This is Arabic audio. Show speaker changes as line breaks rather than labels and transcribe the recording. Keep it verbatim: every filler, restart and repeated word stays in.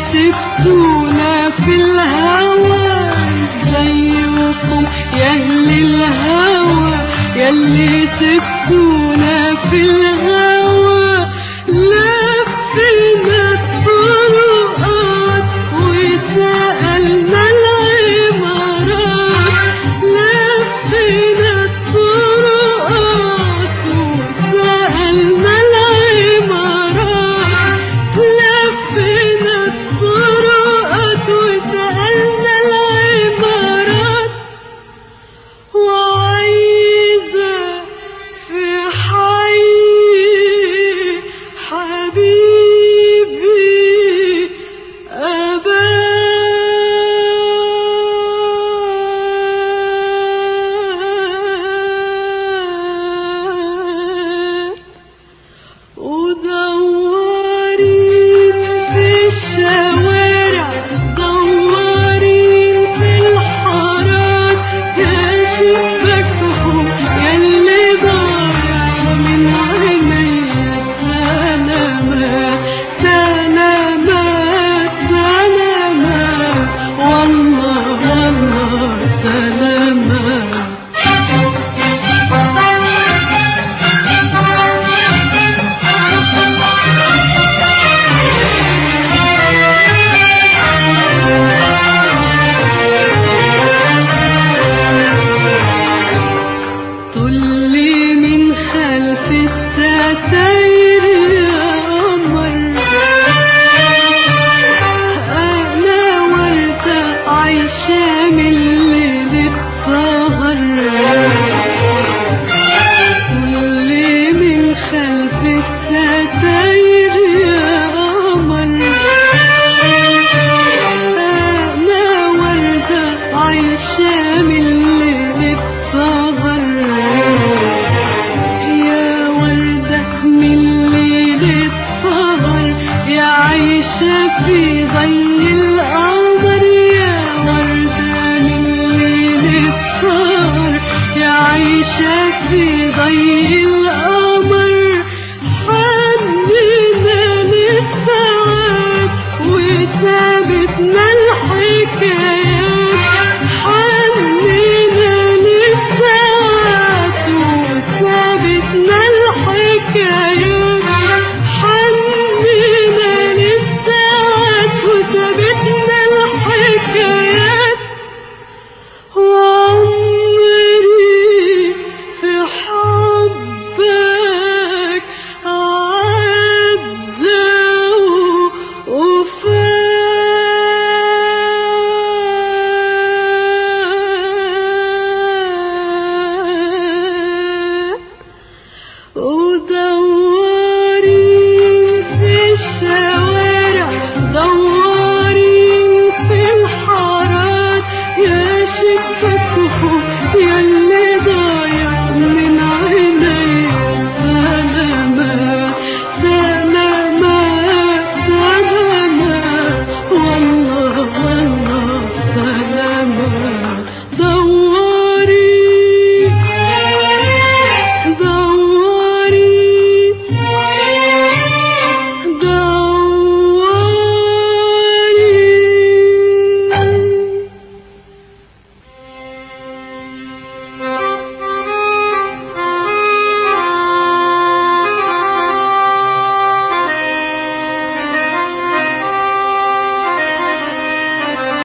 سبتونا في الهوى زيكم يا أهل الهوى ياللي سبتونا في الهوى لفينا الطرقات وسألنا العمارات لفينا الطرقات وسألنا العمارات لفينا الطرقات وسألنا العمارات وعايزة في حي حبيبي أبات ودورين في الشوارع دورين في الحارات يا شباكهم ياللي ضايع من عينيا سلامات سلامات سلامات والله والله سلامات طلي من خلف الستاير يا قمر أنا وردة عايشة من ليلة سهر طلي من خلف الستاير يا قمر أنا وردة عايشة من ليلة سهر يا وردة من ليلة سهر يا عايشة في ضي القمر يا وردة من ليلة سهر يا عايشة في